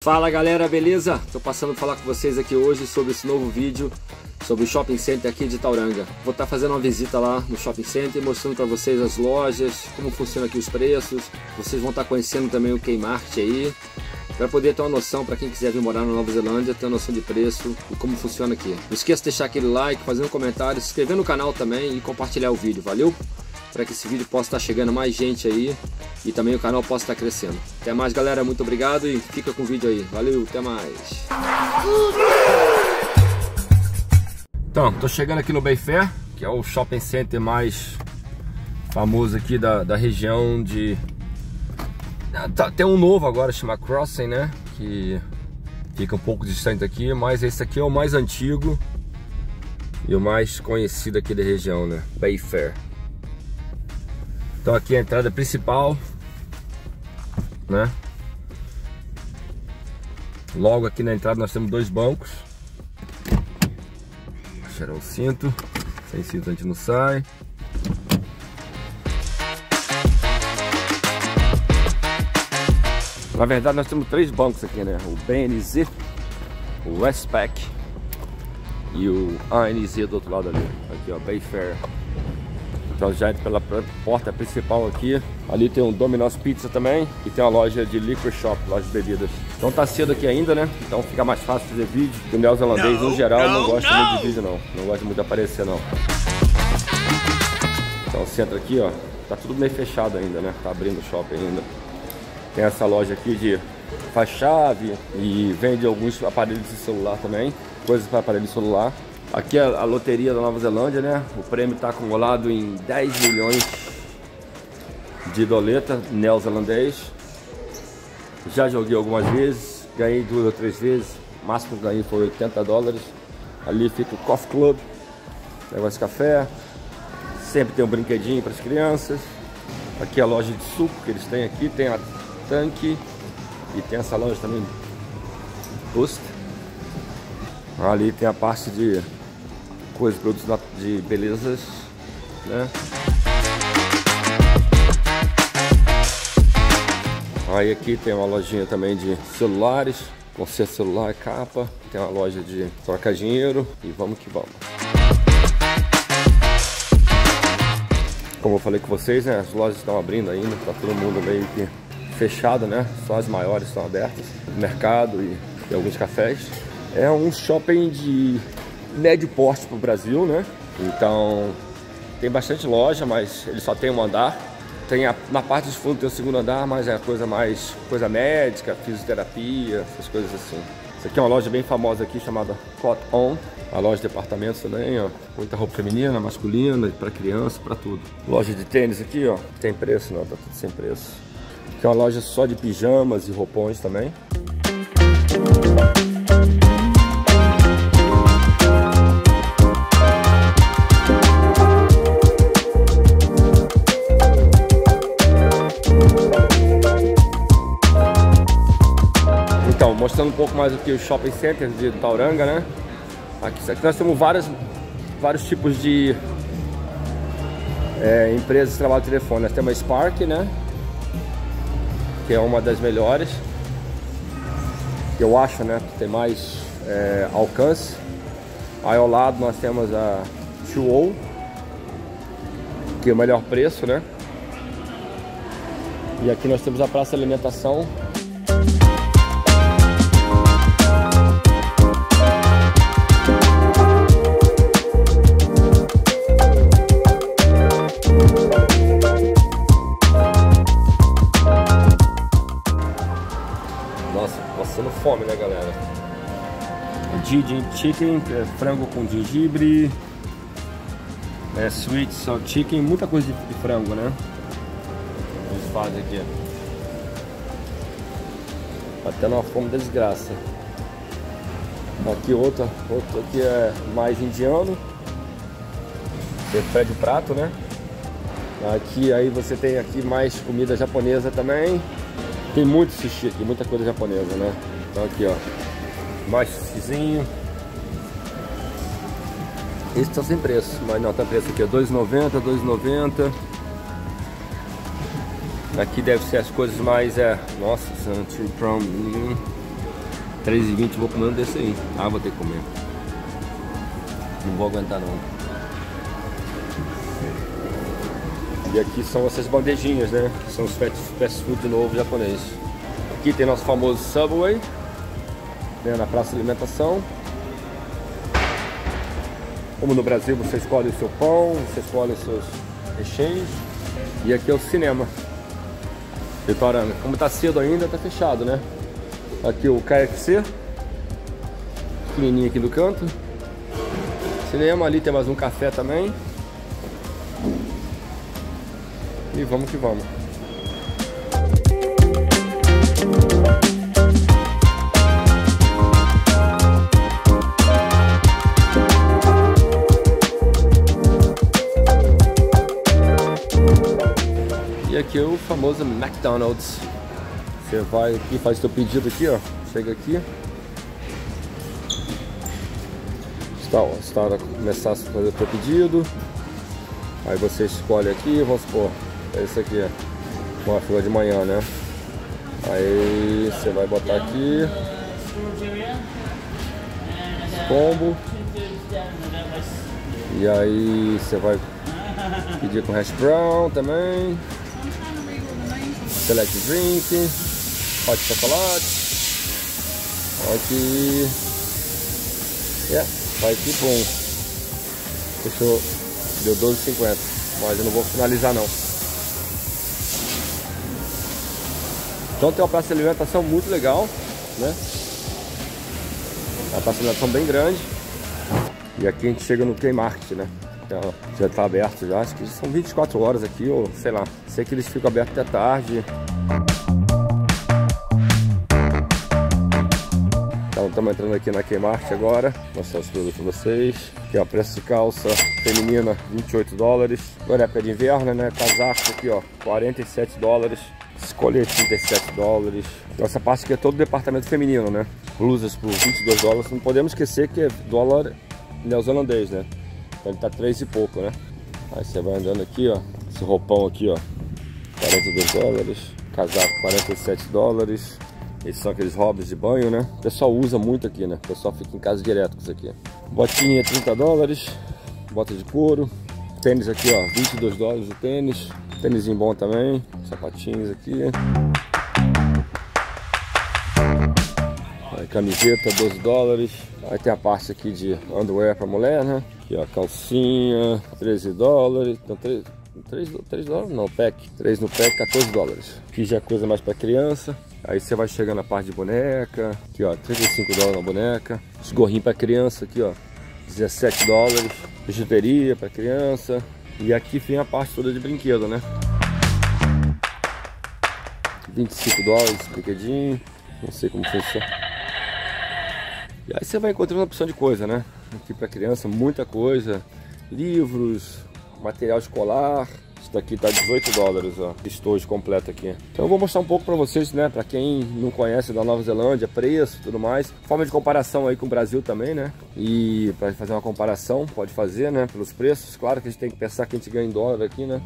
Fala galera, beleza? Tô passando para falar com vocês aqui hoje sobre esse novo vídeo sobre o Shopping Center aqui de Tauranga. Vou estar fazendo uma visita lá no Shopping Center, mostrando para vocês as lojas, como funciona aqui os preços. Vocês vão estar conhecendo também o Kmart aí, para poder ter uma noção, para quem quiser vir morar na Nova Zelândia, ter uma noção de preço e como funciona aqui. Não esqueça de deixar aquele like, fazer um comentário, se inscrever no canal também e compartilhar o vídeo, valeu? Para que esse vídeo possa estar chegando mais gente aí e também o canal possa estar crescendo. Até mais galera, muito obrigado e fica com o vídeo aí. Valeu, até mais. Então, tô chegando aqui no Bayfair, que é o shopping center mais famoso aqui da região de... Tem um novo agora, chama Crossing, né? Que fica um pouco distante aqui, mas esse aqui é o mais antigo e o mais conhecido aqui da região, né? Bayfair. Então aqui é a entrada principal, né? Logo aqui na entrada nós temos dois bancos. Tirar o cinto. Sem cinto a gente não sai. Na verdade nós temos três bancos aqui, né? O BNZ, o Westpac e o ANZ do outro lado ali. Aqui ó, Bayfair. Então já entra pela porta principal aqui. Ali tem um Domino's Pizza também. E tem uma loja de liquor shop, loja de bebidas. Então tá cedo aqui ainda, né? Então fica mais fácil fazer vídeo. O neozelandês no geral não gosta muito de vídeo não. Não gosta muito de aparecer não. Então você entra aqui, ó. Tá tudo meio fechado ainda, né? Tá abrindo o shopping ainda. Tem essa loja aqui de faz chave. E vende alguns aparelhos de celular também. Coisas para aparelho de celular. Aqui é a loteria da Nova Zelândia, né? O prêmio está acumulado em 10 milhões de doleta neozelandês. Já joguei algumas vezes, ganhei 2 ou 3 vezes. O máximo que ganhei foi $80. Ali fica o Coffee Club, negócio de café. Sempre tem um brinquedinho para as crianças. Aqui é a loja de suco que eles têm aqui, tem a Tanque e tem essa loja também, Boost. Ali tem a parte de coisas, produtos de belezas, né? Aí aqui tem uma lojinha também de celulares, conserto celular, capa. Tem uma loja de trocar dinheiro e vamos que vamos. Como eu falei com vocês, né? As lojas estão abrindo ainda, tá todo mundo meio que fechado, né? Só as maiores estão abertas, mercado e alguns cafés. É um shopping de médio porte para o Brasil, né? Então tem bastante loja, mas ele só tem um andar. Tem na parte de fundo tem o segundo andar, mas é coisa médica, fisioterapia, essas coisas assim. Isso aqui é uma loja bem famosa aqui chamada Cotton On. A loja de departamentos também, ó. Muita roupa feminina, masculina, para criança, para tudo. Loja de tênis aqui, ó. Tem preço? Não, tá tudo sem preço. Aqui é uma loja só de pijamas e roupões também. Então, mostrando um pouco mais aqui o Shopping Center de Tauranga, né? Aqui nós temos vários tipos de empresas de trabalho de telefone. Nós temos a Spark, né? Que é uma das melhores. Eu acho, né? Que tem mais alcance. Aí ao lado nós temos a 2O, que é o melhor preço, né? E aqui nós temos a praça de alimentação. Nossa, passando fome, né, galera? Gigi Chicken, que é frango com gengibre, sweet salt chicken, muita coisa de frango, né? Eles fazem aqui. Até numa fome da desgraça. Aqui outro aqui é mais indiano. Você pede o prato, né? Aqui aí você tem aqui mais comida japonesa também. Tem muito sushi aqui, muita coisa japonesa, né? Então aqui ó, mais sushizinho. Esse tá sem preço, mas não, tá preço aqui, R$2,90, R$2,90. Aqui deve ser as coisas mais, nossa, true prawn. 3,20 vou comer um desse aí. Ah, vou ter que comer. Não vou aguentar não. E aqui são essas bandejinhas, né? Que são os fast food novo japonês. Aqui tem nosso famoso Subway, né? Na praça de alimentação. Como no Brasil, você escolhe o seu pão, você escolhe os seus recheios. E aqui é o cinema. Restaurante. Como tá cedo ainda, tá fechado, né? Aqui o KFC. Pequenininho aqui do canto. Cinema, ali tem mais um café também. E vamos que vamos. E aqui é o famoso McDonald's. Você vai aqui, faz seu pedido aqui, ó. Chega aqui. Está começar a fazer o seu pedido. Aí você escolhe aqui, vamos supor, é esse aqui, uma fila de manhã, né? Aí você vai botar aqui combo. E aí você vai pedir com hash brown também. Select drink, hot chocolate. Aqui. Vai aqui, bom. Fechou. Deu 12,50. Mas eu não vou finalizar não. Então tem uma praça de alimentação muito legal, né? Uma praça de alimentação bem grande. E aqui a gente chega no Kmart, né? Já está aberto já, acho que são 24 horas aqui, ou sei lá. Sei que eles ficam abertos até tarde. Então estamos entrando aqui na Kmart agora. Vou mostrar os produtos para vocês. Aqui ó, preço de calça feminina $28. Agora é época de inverno, né? Casaco aqui ó, $47. Escolher $37. Essa parte aqui é todo o departamento feminino, né? Blusas por $22. Não podemos esquecer que é dólar neozelandês, né? Então ele tá 3 e pouco, né? Aí você vai andando aqui, ó. Esse roupão aqui, ó, $42. Casaco $47. Esses são aqueles hobbies de banho, né? O pessoal usa muito aqui, né? O pessoal fica em casa direto com isso aqui. Botinha $30. Bota de couro. Tênis aqui, ó, $22 o tênis. Tênisinho bom também. Sapatinhos aqui. Aí, camiseta $12. Aí tem a parte aqui de underwear pra mulher, né? Aqui ó, calcinha $13. Então $3 não, pack. 3 no pack, $14. Aqui já é coisa mais pra criança. Aí você vai chegando na parte de boneca. Aqui ó, $35 na boneca. Os gorrinhos pra criança aqui ó, $17. Bijuteria pra criança. E aqui vem a parte toda de brinquedo, né? $25, brinquedinho. Não sei como funciona. E aí você vai encontrando uma opção de coisa, né? Aqui pra criança, muita coisa. Livros, material escolar. Isso daqui tá $18, ó. Estojo completo aqui. Então eu vou mostrar um pouco pra vocês, né? Pra quem não conhece da Nova Zelândia, preço e tudo mais. Forma de comparação aí com o Brasil também, né? E pra fazer uma comparação, pode fazer, né? Pelos preços. Claro que a gente tem que pensar que a gente ganha em dólar aqui, né?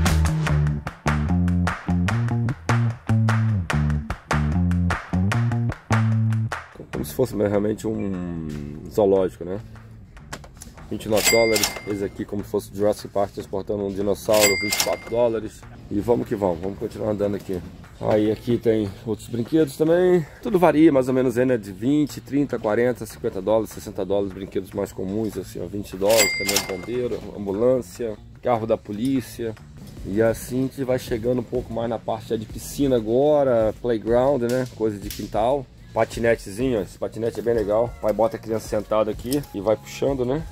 Como se fosse realmente um zoológico, né? $29, esse aqui como se fosse Jurassic Park transportando um dinossauro, $24. E vamos que vamos continuar andando aqui. Aí aqui tem outros brinquedos também. Tudo varia mais ou menos, né? De 20, 30, 40, $50, $60, brinquedos mais comuns, assim, ó, $20, caminhão de bombeiro, ambulância, carro da polícia. E assim a gente vai chegando um pouco mais na parte de piscina agora, playground, né? Coisa de quintal. Patinetezinho, ó. Esse patinete é bem legal. O pai bota a criança sentada aqui e vai puxando, né?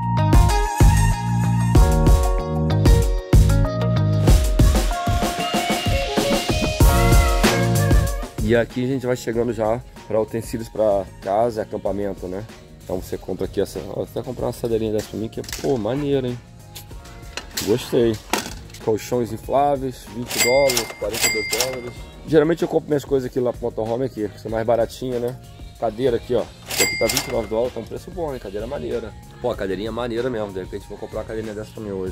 E aqui a gente vai chegando já para utensílios para casa e acampamento, né? Então você compra aqui essa... Ó, você vai comprar uma cadeirinha dessa pra mim que é, pô, maneira, hein? Gostei. Colchões infláveis, $20, $42. Geralmente eu compro minhas coisas aqui lá pro motorhome aqui, que são mais baratinha, né? Cadeira aqui, ó. Essa aqui tá $29, tá um preço bom, hein? Cadeira maneira. Pô, a cadeirinha maneira mesmo. De repente vou comprar uma cadeirinha dessa pra mim hoje.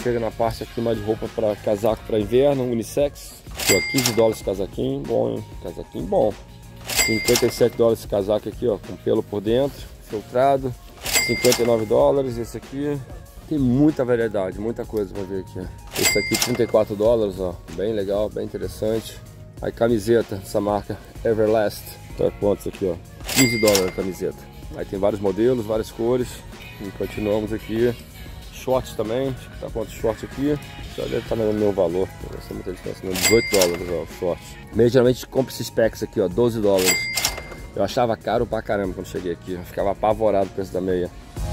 chega na parte aqui mais de roupa para casaco para inverno, unissex. Aqui, ó, 15 dólares esse casaquinho, bom, hein? Casaquinho bom. 57 dólares esse casaco aqui, ó, com pelo por dentro, filtrado. 59 dólares esse aqui. Tem muita variedade, muita coisa para ver aqui, ó. Esse aqui 34 dólares, ó, bem legal, bem interessante. Aí camiseta, essa marca Everlast, tá quantos aqui, ó, 15 dólares a camiseta. Aí tem vários modelos, várias cores. E continuamos aqui. Shorts também, tá quantos shorts aqui? Já deve estar no meu valor, não vai ser muita diferença, não. 18 dólares, ó, shorts. Meio geralmente compro esses packs aqui, ó, 12 dólares. Eu achava caro pra caramba quando cheguei aqui, eu ficava apavorado com o preço da meia.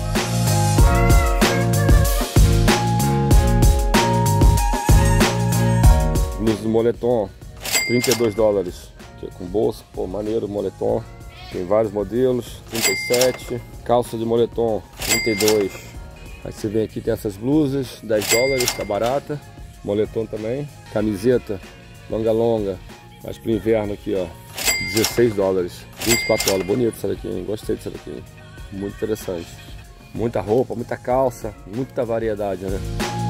Blusa do moletom, 32 dólares. Aqui com bolsa, pô, maneiro o moletom. Tem vários modelos, 37. Calça de moletom, 32. Aí você vem aqui, tem essas blusas, 10 dólares, tá barata. Moletom também. Camiseta, longa, mas pro inverno aqui, ó, 16 dólares, 24 dólares. Bonito essa daqui, hein? Gostei dessa daqui. Muito interessante. Muita roupa, muita calça, muita variedade, né?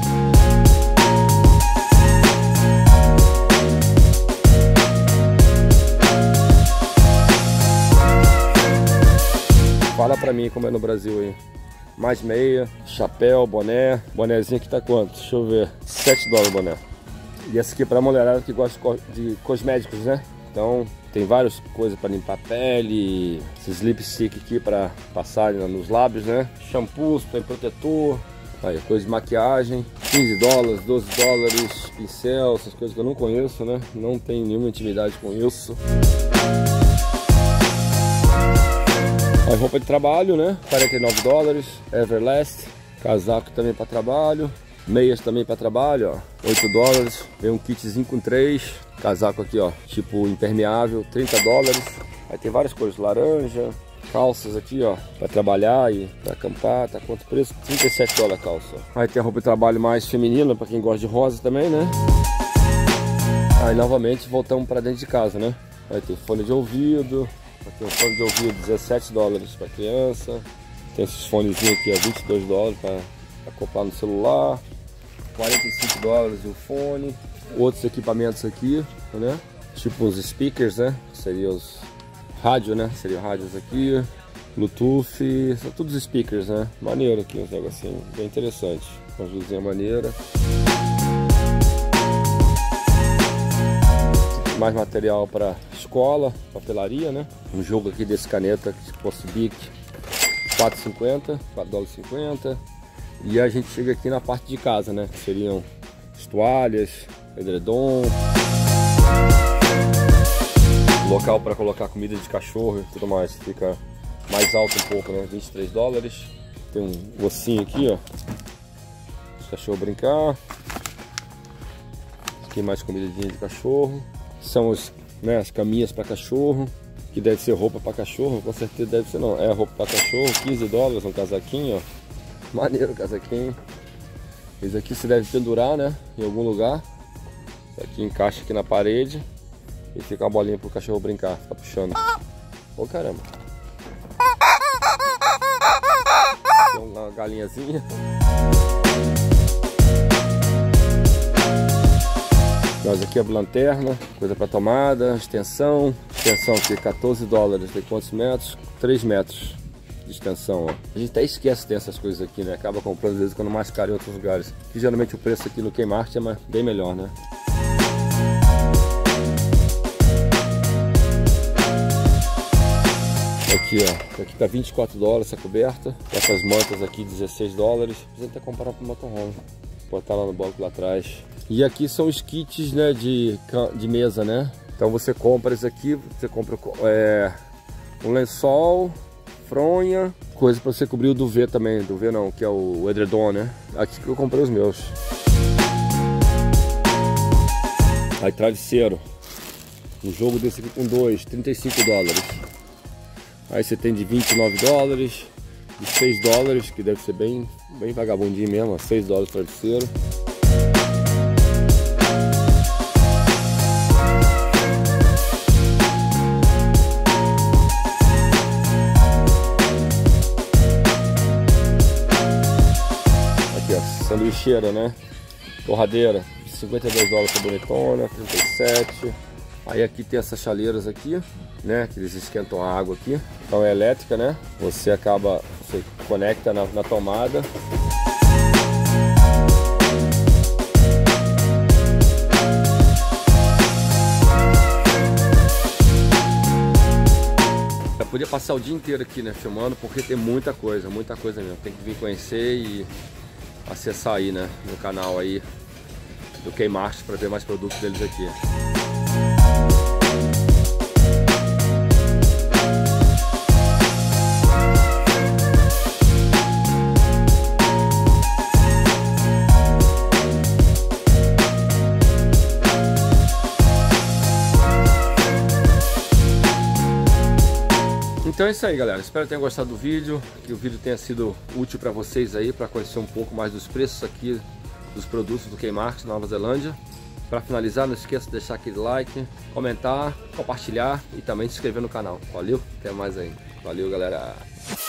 Fala pra mim como é no Brasil aí. Mais meia, chapéu, boné. Bonézinho aqui tá quanto? Deixa eu ver. 7 dólares o boné. E essa aqui é pra mulherada que gosta de cosméticos, né? Então tem várias coisas para limpar a pele. Esses lipstick aqui para passar nos lábios, né? Shampoo, tem protetor. Aí, coisa de maquiagem. 15 dólares, 12 dólares. Pincel, essas coisas que eu não conheço, né? Não tenho nenhuma intimidade com isso. Aí, roupa de trabalho, né? 49 dólares. Everlast. Casaco também para trabalho. Meias também para trabalho, ó. 8 dólares. Vem um kitzinho com 3. Casaco aqui, ó. Tipo impermeável. 30 dólares. Aí tem várias cores. Laranja. Calças aqui, ó. Para trabalhar e para acampar. Tá quanto preço? 37 dólares a calça. Aí tem a roupa de trabalho mais feminina. Para quem gosta de rosa também, né? Aí novamente voltamos para dentro de casa, né? Aí tem fone de ouvido. Aqui um fone de ouvido, 17 dólares para criança. Tem esses fonezinhos aqui, ó, 22 dólares para acoplar no celular. 45 dólares o fone. Outros equipamentos aqui, né? Tipo os speakers, né? Seriam os rádio, né? Seriam rádios aqui. Bluetooth, são todos speakers, né? Maneiro aqui, uns negocinhos, bem interessante. Uma luzinha maneira. Mais material para escola, papelaria, né? Um jogo aqui desse caneta, tipo Bic, 4,50, 4 dólares 50. E a gente chega aqui na parte de casa, né? Que seriam as toalhas, edredom, local para colocar comida de cachorro e tudo mais. Fica mais alto um pouco, né? 23 dólares. Tem um ossinho aqui, ó. O cachorro brincar. Aqui mais comidinha de cachorro. São né, as caminhas para cachorro, que deve ser roupa para cachorro, com certeza deve ser não. É roupa para cachorro, 15 dólares um casaquinho, ó. Maneiro o casaquinho. Esse aqui se deve pendurar, né, em algum lugar. Isso aqui encaixa aqui na parede e fica uma bolinha pro cachorro brincar, ficar puxando. Ô caramba. Tem uma galinhazinha. Nós aqui a lanterna, coisa para tomada, extensão aqui 14 dólares, tem quantos metros? 3 metros de extensão, ó. A gente até esquece de ter essas coisas aqui, né? Acaba comprando às vezes quando mais caro em outros lugares. Que geralmente o preço aqui no Kmart é bem melhor, né? Aqui, ó, aqui tá 24 dólares essa coberta. Essas mantas aqui 16 dólares. Precisa até comprar para o motorhome. Botar lá no banco lá atrás. E aqui são os kits, né, de mesa, né? Então você compra isso aqui, você compra um lençol, fronha, coisa para você cobrir o duvet também, duvet não, que é o edredom, né? Aqui que eu comprei os meus. Aí travesseiro, um jogo desse aqui com 35 dólares. Aí você tem de 29 dólares, de 6 dólares, que deve ser bem vagabundinho mesmo, 6 dólares travesseiro. Sanduicheira, né? Torradeira, 52 dólares essa bonitona, 37. Aí aqui tem essas chaleiras aqui, né? Que eles esquentam a água aqui. Então é elétrica, né? Você conecta na tomada. Eu podia passar o dia inteiro aqui, né? Filmando, porque tem muita coisa mesmo. Tem que vir conhecer e acessar aí, né? No canal aí do Kmart para ver mais produtos deles aqui. Então é isso aí, galera, espero que tenham gostado do vídeo, que o vídeo tenha sido útil para vocês aí, para conhecer um pouco mais dos preços aqui dos produtos do Kmart Nova Zelândia. Para finalizar, não esqueça de deixar aquele like, comentar, compartilhar e também se inscrever no canal. Valeu, até mais aí. Valeu, galera.